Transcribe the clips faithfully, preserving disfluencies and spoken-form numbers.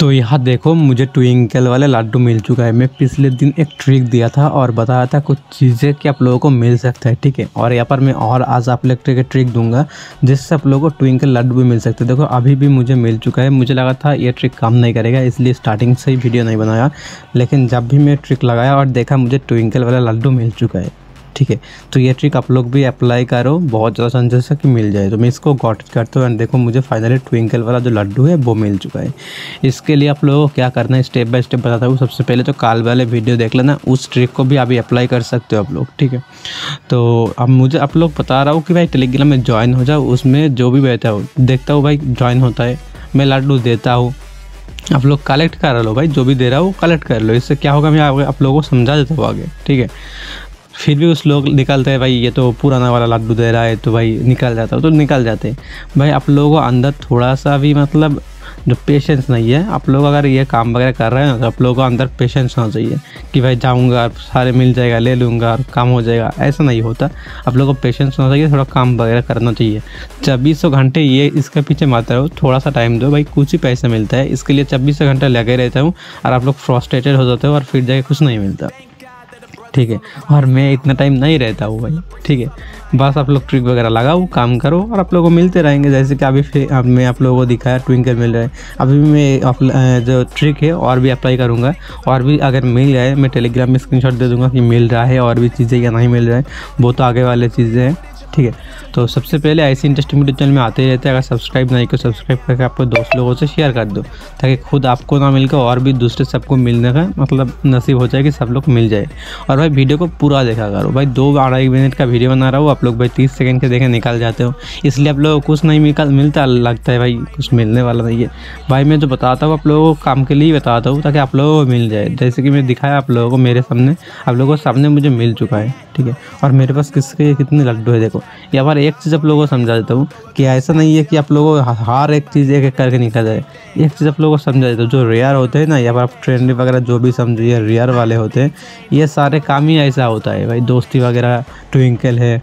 तो यहाँ देखो मुझे ट्विंकल वाले लड्डू मिल चुका है। मैं पिछले दिन एक ट्रिक दिया था और बताया था कुछ चीज़ें कि आप लोगों को मिल सकता है, ठीक है। और यहाँ पर मैं और आज आप लोग के ट्रिक दूंगा जिससे आप लोगों को ट्विंकल लड्डू भी मिल सकते हैं। देखो अभी भी मुझे मिल चुका है। मुझे लगा था ये ट्रिक काम नहीं करेगा, इसलिए स्टार्टिंग से ही वीडियो नहीं बनाया, लेकिन जब भी मैं ट्रिक लगाया और देखा मुझे ट्विंकल वाला लड्डू मिल चुका है, ठीक है। तो ये ट्रिक आप लोग भी अप्लाई करो, बहुत ज़्यादा चांसेस है कि मिल जाए। तो मैं इसको गॉट करता हूँ एंड देखो मुझे फाइनली ट्विंकल वाला जो लड्डू है वो मिल चुका है। इसके लिए आप लोगों को क्या करना है स्टेप बाय स्टेप बताता हूँ। सबसे पहले तो काल वाले वीडियो देख लेना, उस ट्रिक को भी अभी अप्लाई कर सकते हो आप लोग, ठीक है। तो अब मुझे आप लोग बता रहा हूँ कि भाई टेलीग्राम में ज्वाइन हो जाओ, उसमें जो भी बैठा हो देखता हूँ भाई ज्वाइन होता है, मैं लड्डू देता हूँ, आप लोग कलेक्ट कर लो भाई, जो भी दे रहा हो कलेक्ट कर लो। इससे क्या होगा मैं आप लोगों को समझा देता हूँ आगे, ठीक है। फिर भी उस लोग निकलते हैं भाई ये तो पुराना वाला लड्डू दे रहा है, तो भाई निकल जाता है, तो निकल जाते हैं भाई। आप लोगों को अंदर थोड़ा सा भी मतलब जो पेशेंस नहीं है, आप लोग अगर ये काम वगैरह कर रहे हैं ना तो आप लोगों को अंदर पेशेंस होना चाहिए कि भाई जाऊंगा सारे मिल जाएगा ले लूँगा काम हो जाएगा, ऐसा नहीं होता। आप लोगों को पेशेंस होना चाहिए, थोड़ा काम वगैरह करना चाहिए। चौबीसों घंटे ये इसके पीछे मत रहो, थोड़ा सा टाइम दो भाई, कुछ ही पैसा मिलता है। इसके लिए चौबीसों घंटे लगे रहता हूँ और आप लोग फ्रस्ट्रेटेड हो जाते हो और फिर जाके कुछ नहीं मिलता, ठीक है। और मैं इतना टाइम नहीं रहता हूँ भाई, ठीक है। बस आप लोग ट्रिक वगैरह लगाओ, काम करो और आप लोगों को मिलते रहेंगे। जैसे कि अभी फिर अब मैं आप लोगों को दिखाया ट्विंकल मिल रहा है, अभी भी मैं जो ट्रिक है और भी अप्लाई करूँगा, और भी अगर मिल जाए मैं टेलीग्राम में स्क्रीनशॉट दे दूँगा कि मिल रहा है और भी चीज़ें या नहीं मिल रहा है, वो तो आगे वाले चीज़ें हैं, ठीक है। तो सबसे पहले ऐसी इंटरेस्टिंग वीडियो चैनल में आते ही रहते हैं। अगर सब्सक्राइब नहीं करो सब्सक्राइब करके आपको दोस्त लोगों से शेयर कर दो, ताकि खुद आपको ना मिलकर और भी दूसरे सबको मिलने का मतलब नसीब हो जाए कि सब लोग मिल जाए। और भाई वीडियो को पूरा देखा करो भाई, दो अढ़ाई मिनट का वीडियो बना रहा हूँ, आप लोग भाई तीस सेकंड के देखे निकल जाते हो, इसलिए आप लोगों को कुछ नहीं निकल मिलता, लगता है भाई कुछ मिलने वाला नहीं है। भाई मैं जो बताता हूँ आप लोगों को काम के लिए बताता हूँ ताकि आप लोगों को मिल जाए। जैसे कि मैं दिखाया आप लोगों को मेरे सामने, आप लोगों के सामने मुझे मिल चुका है, ठीक है। और मेरे पास किसके कितने लड्डू है देखो। यहाँ पर एक चीज़ आप लोगों को समझा देता हूँ कि ऐसा नहीं है कि आप लोगों को हर एक चीज़ एक एक करके निकल जाए। एक चीज़ आप लोगों को समझा देता हूँ, जो रेयर होते हैं ना, या पर आप ट्रेंडी वगैरह जो भी समझिए रेयर वाले होते हैं, ये सारे काम ही ऐसा होता है भाई। दोस्ती वगैरह ट्विंकल है,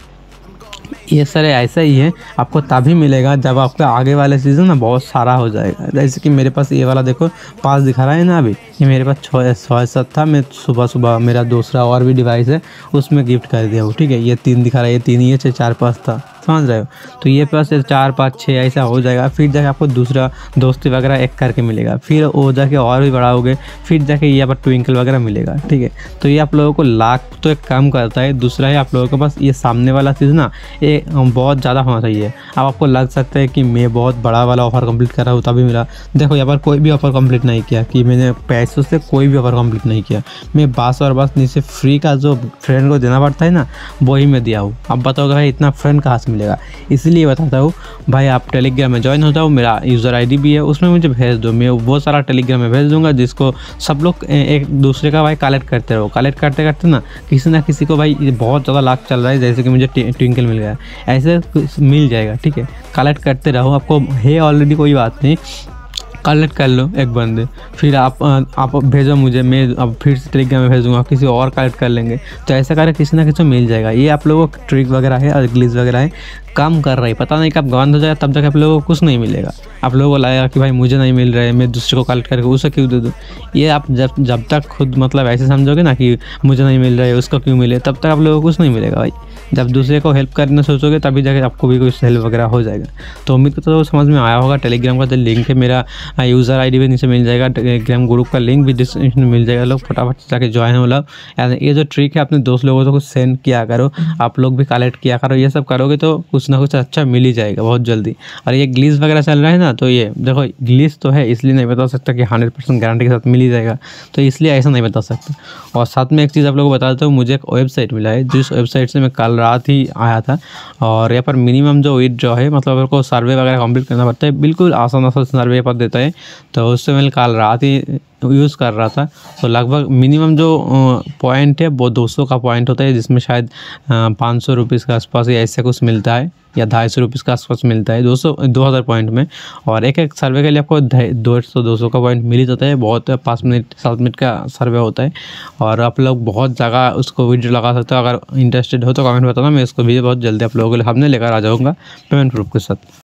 ये सारे ऐसा ही है, आपको तभी मिलेगा जब आपका आगे वाले सीज़न ना बहुत सारा हो जाएगा। जैसे कि मेरे पास ये वाला देखो पाँच दिखा रहा है ना, अभी ये मेरे पास छः छः सात था, मैं सुबह सुबह मेरा दूसरा और भी डिवाइस है उसमें गिफ्ट कर दिया हूँ, ठीक है। ये तीन दिखा रहा है, ये तीन ही है, चार पाँच था, समझ रहे हो। तो ये पास चार पाँच छः ऐसा हो जाएगा, फिर जाके आपको दूसरा दोस्ती वगैरह एक करके मिलेगा, फिर वो जाके और भी बढ़ाओगे, फिर जाके ये पर ट्विंकल वगैरह मिलेगा, ठीक है। तो ये आप लोगों को लाख तो एक काम करता है। दूसरा है आप लोगों के पास ये सामने वाला चीज़ ना ये बहुत ज़्यादा होना चाहिए। अब आपको लग सकता है कि मैं बहुत बड़ा वाला ऑफ़र कंप्लीट कर रहा हूँ तभी मिला। देखो यहाँ पर कोई भी ऑफ़र कंप्लीट नहीं किया कि मैंने पैसों से कोई भी ऑफ़र कंप्लीट नहीं किया, मैं बस और बस नीचे फ्री का जो फ्रेंड को देना पड़ता है ना वही मैं दिया हूँ। अब बताओगे भाई इतना फ्रेंड कहाँ से मिलेगा, इसलिए बताता हूँ भाई आप टेलीग्राम में ज्वाइन हो जाओ, मेरा यूज़र आईडी भी है उसमें मुझे भेज दो, मैं वो सारा टेलीग्राम में भेज दूंगा, जिसको सब लोग एक दूसरे का भाई कलेक्ट करते रहो। कलेक्ट करते करते ना किसी ना किसी को भाई बहुत ज़्यादा लाख चल रहा है, जैसे कि मुझे ट्विंकल मिल गया, ऐसे मिल जाएगा, ठीक है। कलेक्ट करते रहो, आपको है ऑलरेडी कोई बात नहीं, कलेक्ट कर लो एक बंदे, फिर आप आप भेजो मुझे, मैं अब फिर से टेलीग्राम में भेजूँगा, किसी और कलेक्ट कर लेंगे, तो ऐसा करके किसी ना किसी को मिल जाएगा। ये आप लोगों को ट्रिक वगैरह है और ग्लिच वगैरह है, काम कर रहा है, पता नहीं कब बंद हो जाएगा, तब तक आप लोगों को कुछ नहीं मिलेगा। आप लोगों को लगेगा कि भाई मुझे नहीं मिल रहा है, मैं दूसरे को कलेक्ट करके उसे क्यों दे दूँ। ये आप जब जब तक खुद मतलब ऐसे समझोगे ना कि मुझे नहीं मिल रहा है उसको क्यों मिले, तब तक आप लोगों को कुछ नहीं मिलेगा भाई। जब दूसरे को हेल्प करना सोचोगे तभी जाके आपको भी कुछ हेल्प वगैरह हो जाएगा। तो उम्मीद करता हूँ समझ में आया होगा। टेलीग्राम का जो लिंक है मेरा यूज़र आईडी भी नीचे मिल जाएगा, टेलीग्राम ग्रुप का लिंक भी डिस्क्रिप्शन में मिल जाएगा, लोग फटाफट जाके ज्वाइन हो लोग। ये जो ट्रिक है अपने दोस्त लोगों को कुछ सेंड किया करो, आप लोग भी कलेक्ट किया करो, ये सब करोगे तो कुछ ना कुछ अच्छा मिल ही जाएगा बहुत जल्दी। और ये ग्लिच वगैरह चल रहा है ना, तो ये देखो ग्लिच तो है, इसलिए नहीं बता सकता कि हंड्रेड परसेंट गारंटी के साथ मिल ही जाएगा, तो इसलिए ऐसा नहीं बता सकता। और साथ में एक चीज़ आप लोगों को बता देता हूँ, मुझे एक वेबसाइट मिला है जिस वेबसाइट से मैं कल रात ही आया था, और यहाँ पर मिनिमम जो विथड्रॉ है मतलब आपको सर्वे वगैरह कंप्लीट करना पड़ता है, बिल्कुल आसान आसान सर्वे पर देता है। तो उससे मैं कल रात ही यूज़ कर रहा था, तो लगभग मिनिमम जो पॉइंट है वो दो सौ का पॉइंट होता है, जिसमें शायद पाँच सौ रुपीज़ के आसपास या ऐसे कुछ मिलता है, या ढाई सौ रुपीज़ के आसपास मिलता है दो सौ दो हज़ार पॉइंट में। और एक एक सर्वे के लिए आपको दो सौ दो सौ का पॉइंट मिल ही जाता है। बहुत पाँच मिनट सात मिनट का सर्वे होता है, और आप लोग बहुत जगह उसको वीडियो लगा सकते हो। अगर इंटरेस्टेड हो तो कमेंट बताना, मैं इसको भी बहुत जल्दी आप लोगों के लिए हमने लेकर आ जाऊँगा पेमेंट प्रूफ के साथ।